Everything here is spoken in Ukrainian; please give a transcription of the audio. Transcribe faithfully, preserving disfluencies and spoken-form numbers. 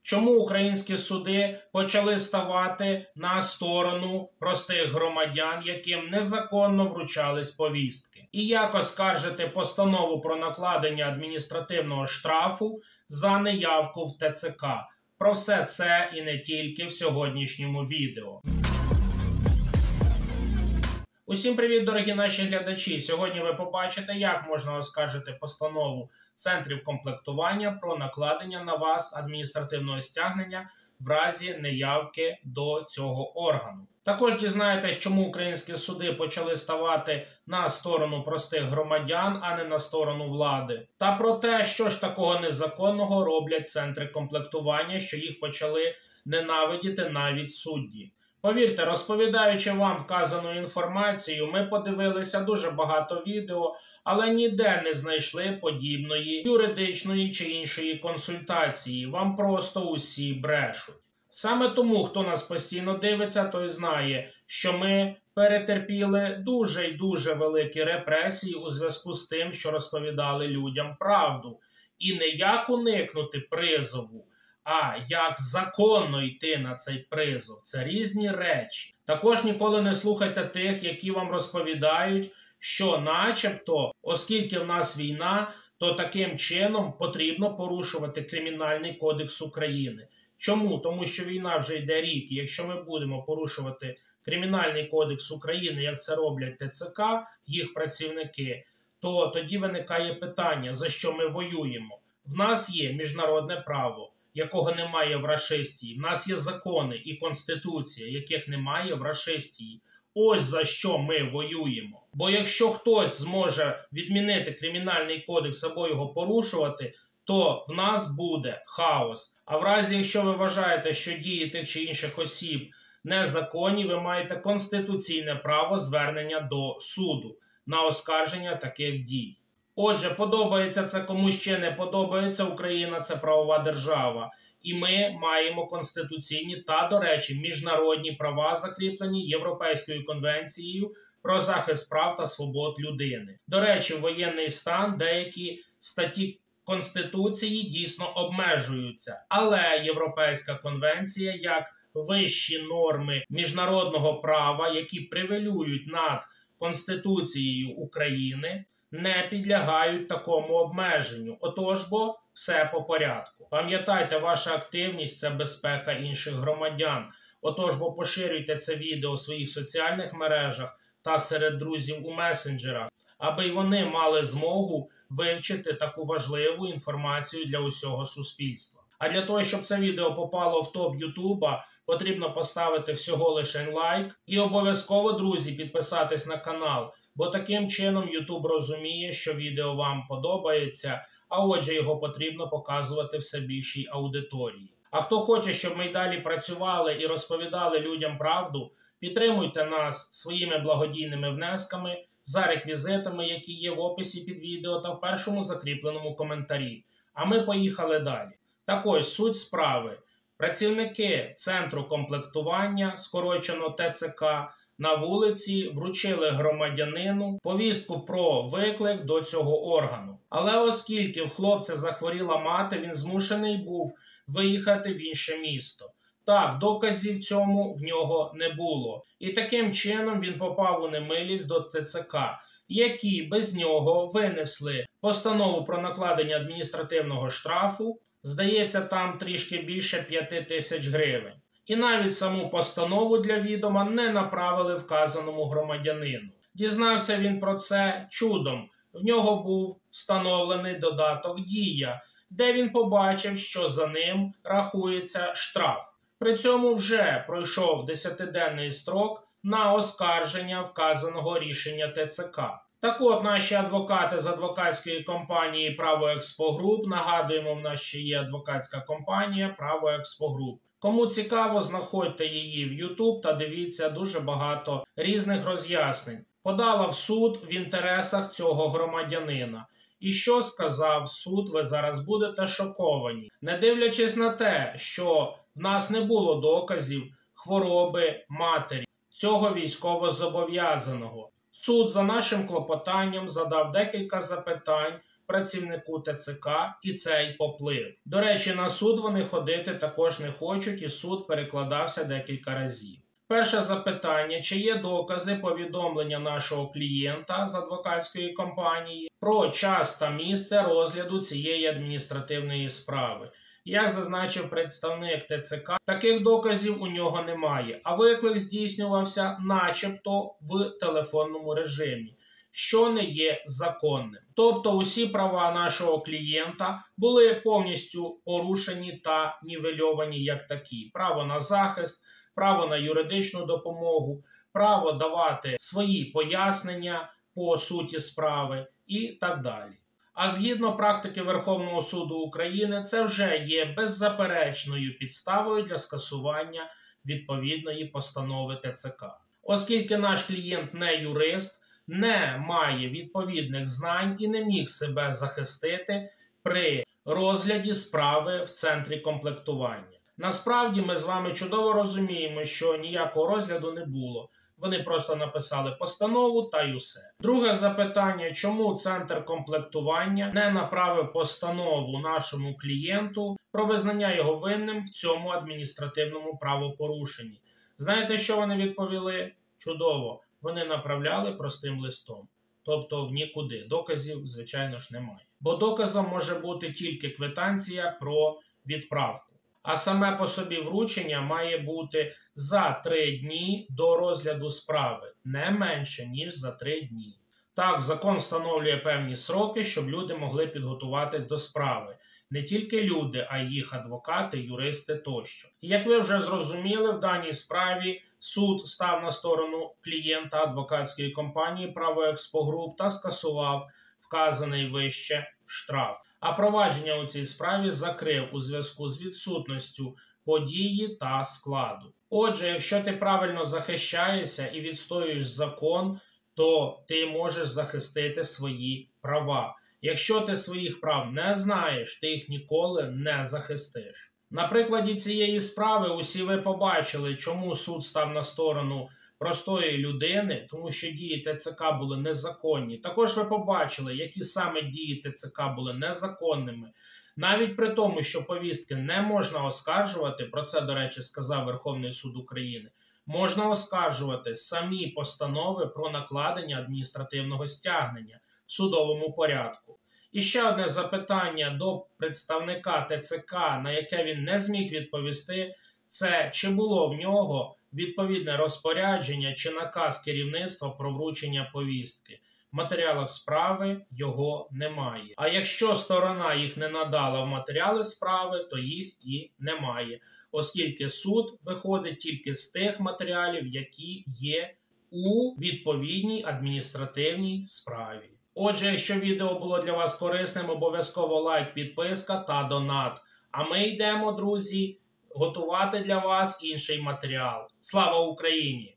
Чому українські суди почали ставати на сторону простих громадян, яким незаконно вручались повістки? І як оскаржити постанову про накладення адміністративного штрафу за неявку в Те Це Ка? Про все це і не тільки в сьогоднішньому відео. Усім привіт, дорогі наші глядачі! Сьогодні ви побачите, як можна оскаржити постанову центрів комплектування про накладення на вас адміністративного стягнення в разі неявки до цього органу. Також дізнаєтесь, чому українські суди почали ставати на сторону простих громадян, а не на сторону влади. Та про те, що ж такого незаконного роблять центри комплектування, що їх почали ненавидіти навіть судді. Повірте, розповідаючи вам вказану інформацію, ми подивилися дуже багато відео, але ніде не знайшли подібної юридичної чи іншої консультації. Вам просто усі брешуть. Саме тому, хто нас постійно дивиться, той знає, що ми перетерпіли дуже й дуже великі репресії у зв'язку з тим, що розповідали людям правду. І не як уникнути призову, а як законно йти на цей призов. Це різні речі. Також ніколи не слухайте тих, які вам розповідають, що начебто, оскільки в нас війна, то таким чином потрібно порушувати Кримінальний кодекс України. Чому? Тому що війна вже йде рік, і якщо ми будемо порушувати Кримінальний кодекс України, як це роблять Те Це Ка, їх працівники, то тоді виникає питання, за що ми воюємо. В нас є міжнародне право, якого немає в рашистії. В нас є закони і конституція, яких немає в рашистії. Ось за що ми воюємо. Бо якщо хтось зможе відмінити Кримінальний кодекс або його порушувати, то в нас буде хаос. А в разі, якщо ви вважаєте, що дії тих чи інших осіб незаконні, ви маєте конституційне право звернення до суду на оскарження таких дій. Отже, подобається це комусь чи не подобається, Україна – це правова держава. І ми маємо конституційні та, до речі, міжнародні права, закріплені Європейською конвенцією про захист прав та свобод людини. До речі, в воєнний стан деякі статті Конституції дійсно обмежуються. Але Європейська конвенція, як вищі норми міжнародного права, які привилюють над Конституцією України, не підлягають такому обмеженню. Отож бо все по порядку. Пам'ятайте, ваша активність – це безпека інших громадян. Отож бо поширюйте це відео у своїх соціальних мережах та серед друзів у месенджерах, аби й вони мали змогу вивчити таку важливу інформацію для усього суспільства. А для того, щоб це відео попало в топ Ютуба, потрібно поставити всього лише лайк і обов'язково, друзі, підписатись на канал, бо таким чином Ютуб розуміє, що відео вам подобається, а отже його потрібно показувати все більшій аудиторії. А хто хоче, щоб ми й далі працювали і розповідали людям правду, підтримуйте нас своїми благодійними внесками за реквізитами, які є в описі під відео та в першому закріпленому коментарі. А ми поїхали далі. Так ось, суть справи. Працівники центру комплектування, скорочено Те Це Ка, на вулиці вручили громадянину повістку про виклик до цього органу. Але оскільки в хлопця захворіла мати, він змушений був виїхати в інше місто. Так, доказів цьому в нього не було. І таким чином він попав у немилість до Те Це Ка, які без нього винесли постанову про накладення адміністративного штрафу, здається, там трішки більше п'яти тисяч гривень. І навіть саму постанову для відома не направили вказаному громадянину. Дізнався він про це чудом. В нього був встановлений додаток «Дія», де він побачив, що за ним рахується штраф. При цьому вже пройшов десятиденний строк на оскарження вказаного рішення Те Це Ка. Так от, наші адвокати з адвокатської компанії «Право Експо Груп», нагадуємо, в нас ще є адвокатська компанія «Право Експо Груп». Кому цікаво, знаходьте її в Ютуб та дивіться дуже багато різних роз'яснень. Подала в суд в інтересах цього громадянина. І що сказав суд, ви зараз будете шоковані. Не дивлячись на те, що в нас не було доказів хвороби матері цього військовозобов'язаного, суд за нашим клопотанням задав декілька запитань працівнику Т Ц К і цей поплив. До речі, на суд вони ходити також не хочуть, і суд перекладався декілька разів. Перше запитання: чи є докази повідомлення нашого клієнта з адвокатської компанії про час та місце розгляду цієї адміністративної справи? Як зазначив представник Т Ц К, таких доказів у нього немає, а виклик здійснювався начебто в телефонному режимі, що не є законним. Тобто усі права нашого клієнта були повністю порушені та нівельовані як такі. Право на захист, право на юридичну допомогу, право давати свої пояснення по суті справи і так далі. А згідно практики Верховного суду України, це вже є беззаперечною підставою для скасування відповідної постанови Т Ц К. Оскільки наш клієнт не юрист, не має відповідних знань і не міг себе захистити при розгляді справи в центрі комплектування. Насправді ми з вами чудово розуміємо, що ніякого розгляду не було. Вони просто написали постанову та й усе. Друге запитання: чому центр комплектування не направив постанову нашому клієнту про визнання його винним в цьому адміністративному правопорушенні? Знаєте, що вони відповіли? Чудово. Вони направляли простим листом. Тобто в нікуди. Доказів, звичайно ж, немає. Бо доказом може бути тільки квитанція про відправку. А саме по собі вручення має бути за три дні до розгляду справи, не менше, ніж за три дні. Так, закон встановлює певні сроки, щоб люди могли підготуватись до справи. Не тільки люди, а й їх адвокати, юристи тощо. І як ви вже зрозуміли, в даній справі суд став на сторону клієнта адвокатської компанії «Правоекспогруп» та скасував вказаний вище штраф. А провадження у цій справі закрив у зв'язку з відсутністю події та складу. Отже, якщо ти правильно захищаєшся і відстоюєш закон, то ти можеш захистити свої права. Якщо ти своїх прав не знаєш, ти їх ніколи не захистиш. На прикладі цієї справи усі ви побачили, чому суд став на сторону простої людини, тому що дії Т Ц К були незаконні. Також ви побачили, які саме дії Т Ц К були незаконними. Навіть при тому, що повістки не можна оскаржувати, про це, до речі, сказав Верховний суд України, можна оскаржувати самі постанови про накладення адміністративного стягнення в судовому порядку. І ще одне запитання до представника Т Ц К, на яке він не зміг відповісти, це чи було в нього відповідне розпорядження чи наказ керівництва про вручення повістки. В матеріалах справи його немає. А якщо сторона їх не надала в матеріали справи, то їх і немає. Оскільки суд виходить тільки з тих матеріалів, які є у відповідній адміністративній справі. Отже, якщо відео було для вас корисним, обов'язково лайк, підписка та донат. А ми йдемо, друзі, готувати для вас інший матеріал. Слава Україні!